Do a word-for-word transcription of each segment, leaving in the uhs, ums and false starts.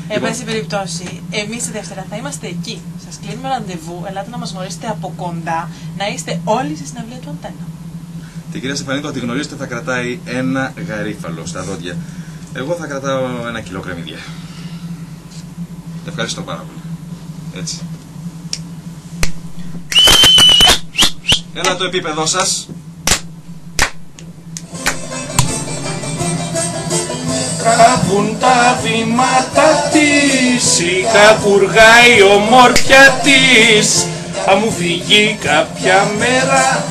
Εν πάση περιπτώσει, εμείς τη Δευτέρα θα είμαστε εκεί. Σας κλείνουμε ραντεβού, ελάτε να μας γνωρίσετε από κοντά, να είστε όλοι στη συναυλία του Αντένα. Την κυρία Στεφανίδου, αν τη γνωρίζετε, θα κρατάει ένα γαρίφαλο στα δόντια. Εγώ θα κρατάω ένα κιλό κρεμμύδια. Ευχαριστώ πάρα πολύ. Έτσι. Έλα το επίπεδό σας. Τραβούν τα βήματα της, η καβουργά η ομόρφια της. Θα μου φύγει κάποια μέρα.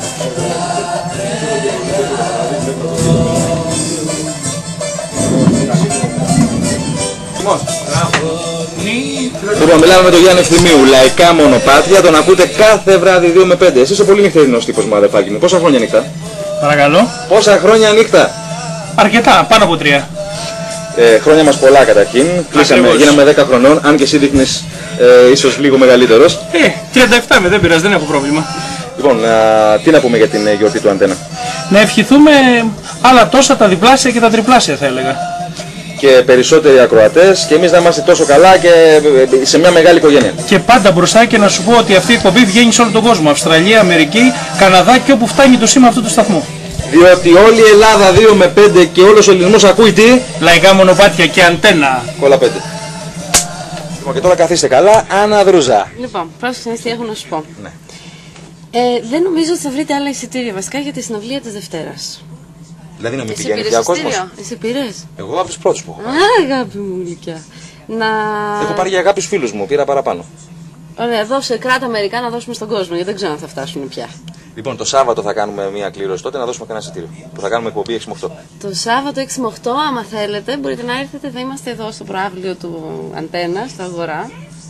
Λοιπόν, μιλάμε με τον Γιάννη Ευθυμίου, λαϊκά μονοπάτια, τον ακούτε κάθε βράδυ δύο με πέντε. Εσύ είσαι πολύ νυχτερινός τύπος μου, αδερφάκι μου. Πόσα χρόνια νύχτα? Παρακαλώ. Πόσα χρόνια νύχτα? Αρκετά, πάνω από τρία. Ε, χρόνια μας πολλά καταρχήν. Κλείσαμε, γίναμε δέκα χρονών, αν και εσύ δείχνεις ε, ίσως λίγο μεγαλύτερος. Ε, τριάντα επτά με, δεν πειράζει, δεν έχω πρόβλημα. Λοιπόν, α, τι να πούμε για την γιορτή του Αντένα? Να ευχηθούμε άλλα τόσα, τα διπλάσια και τα τριπλάσια θα έλεγα. Και περισσότεροι ακροατές και εμείς να είμαστε τόσο καλά και σε μια μεγάλη οικογένεια. Και πάντα μπροστά, και να σου πω ότι αυτή η εκπομπή βγαίνει σε όλο τον κόσμο. Αυστραλία, Αμερική, Καναδά και όπου φτάνει το σήμα αυτού του σταθμού. Διότι όλη η Ελλάδα δύο με πέντε και όλος ο ελληνισμός ακούει τι? Λαϊκά μονοπάτια και Αντένα. Κόλλα πέντε. Λοιπόν, και τώρα καθίστε καλά, Άννα Δρούζα. Λοιπόν, πρόσεξε τι έχω να σου πω. Ναι. Ε, δεν νομίζω ότι θα βρείτε άλλα εισιτήρια βασικά για τη συναυλία της Δευτέρας. Δηλαδή να μην Εσύ πηγαίνει πήρες πια ο κόσμος? εισιτήριο? Εσύ πήρες? Εγώ από τους πρώτους που έχω. Α, αγάπη μου γλυκιά. Να... Έχω πάρει για κάποιους φίλους μου, πήρα παραπάνω. Ωραία, δώσε κράτα μερικά να δώσουμε στον κόσμο, γιατί δεν ξέρω αν θα φτάσουν πια. Λοιπόν, το Σάββατο θα κάνουμε μια κλήρωση τότε να δώσουμε κανένα εισιτήριο. Που θα κάνουμε εκπομπή έξι με οκτώ. Το Σάββατο έξι με οκτώ, άμα θέλετε, μπορείτε να έρθετε. Θα είμαστε εδώ στο προαύλιο του Αντένα, στο Αγορά.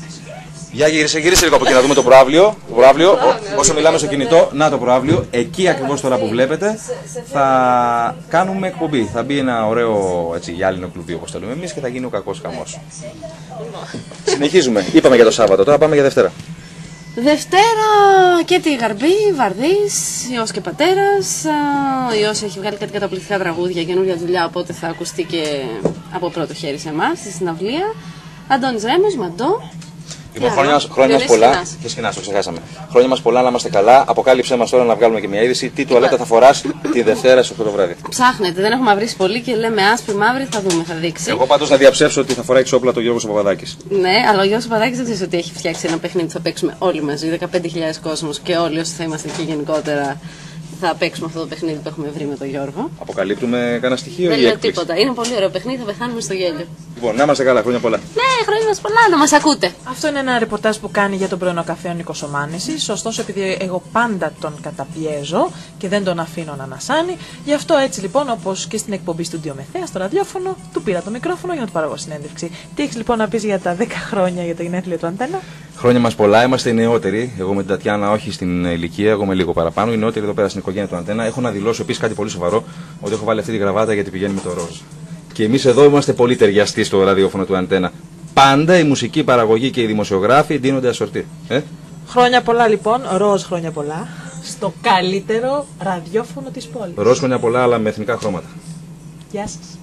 Για γύρισε, γύρισε λίγο από εκεί να δούμε το προαύλιο. Το προαύλιο, Ό, όσο μιλάμε στο κινητό, να το προαύλιο. Εκεί ακριβώς τώρα που βλέπετε θα κάνουμε εκπομπή. Θα μπει ένα ωραίο έτσι, γυάλινο κλουβί όπως το λέμε εμείς και θα γίνει ο κακός χαμός. Συνεχίζουμε. Είπαμε για το Σάββατο, τώρα πάμε για Δευτέρα. Δευτέρα και τη Γαρμπή, Βαρδής, Υιός και Πατέρας. Ο Υιός έχει βγάλει κάτι καταπληκτικά τραγούδια, καινούργια δουλειά, οπότε θα ακουστεί και από πρώτο χέρι σε εμάς, στη συναυλία. Αντώνης Ρέμος, Μαντό. Λοιπόν, χρόνια, χρόνια μας πολλά. Και σκηνάς, το ξεχάσαμε. Χρόνια μας πολλά, να είμαστε καλά. Αποκάλυψέ μας τώρα να βγάλουμε και μια είδηση. Τι τουαλέτα θα φοράς τη Δευτέρα στις οκτώ το βράδυ? Ψάχνετε, δεν έχουμε βρει πολύ και λέμε άσπρη, μαύρη, θα δούμε, θα δείξει. Εγώ πάντως να διαψεύσω ότι θα φοράει ξόπλα το Γιώργος Παπαδάκης. Ναι, αλλά ο Γιώργος Παπαδάκης δεν ξέρει ότι έχει φτιάξει ένα παιχνίδι που θα παίξουμε όλοι μαζί. δεκαπέντε χιλιάδες κόσμος και όλοι όσοι θα είμαστε εκεί γενικότερα θα παίξουμε αυτό το παιχνίδι που έχουμε βρει με τον Γιώργο. Αποκαλύπτουμε κανένα στοιχείο? Δεν ή λέω έκπληξη? τίποτα. Είναι πολύ ωραίο παιχνίδι, θα πεθάνουμε στο γέλιο. Λοιπόν, να είμαστε καλά, χρόνια πολλά. Ναι, χρόνια μας πολλά, να μας ακούτε. Αυτό είναι ένα ρεπορτάζ που κάνει για τον πρωινό καφέ ο Νίκος Ομάνησης. Ωστόσο, επειδή εγώ πάντα τον καταπιέζω και δεν τον αφήνω να ανασάνει, γι' αυτό έτσι λοιπόν, όπως και στην εκπομπή Στούντιο Μεθέα, στο ραδιόφωνο, του πήρα το μικρόφωνο για να του πάρω εγώ συνέντευξη. Τι έχεις λοιπόν να πεις για τα δέκα χρόνια για τα γενέθλια του Αντένα? Χρόνια μας πολλά, είμαστε οι νεότεροι. Εγώ με την Τατιάνα, όχι στην ηλικία, εγώ με λίγο παραπάνω. Οι νεότεροι εδώ πέρα στην οικογένεια του Αντένα. Έχω να δηλώσω επίσης κάτι πολύ σοβαρό, ότι έχω βάλει αυτή τη γραβάτα γιατί πηγαίνει με το ροζ. Και εμείς εδώ είμαστε πολύ ταιριαστοί στο ραδιόφωνο του Αντένα. Πάντα η μουσική παραγωγή και οι δημοσιογράφοι ντύνονται ασορτή. Ε? Χρόνια πολλά λοιπόν, ροζ χρόνια πολλά, στο καλύτερο ραδιόφωνο της πόλης. Ροζ χρόνια πολλά, αλλά με εθνικά χρώματα. Γεια σας.